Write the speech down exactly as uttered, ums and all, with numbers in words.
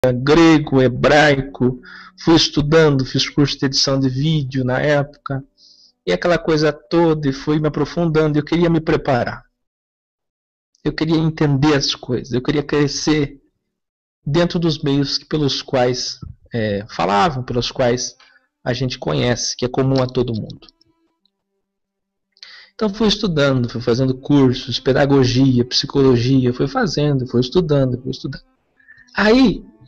grego, hebraico, fui estudando, fiz curso de edição de vídeo na época, e aquela coisa toda, e fui me aprofundando, eu queria me preparar. Eu queria entender as coisas, eu queria crescer dentro dos meios pelos quais é, falavam, pelos quais a gente conhece, que é comum a todo mundo. Então fui estudando, fui fazendo cursos, pedagogia, psicologia, fui fazendo, fui estudando, fui estudando. Aí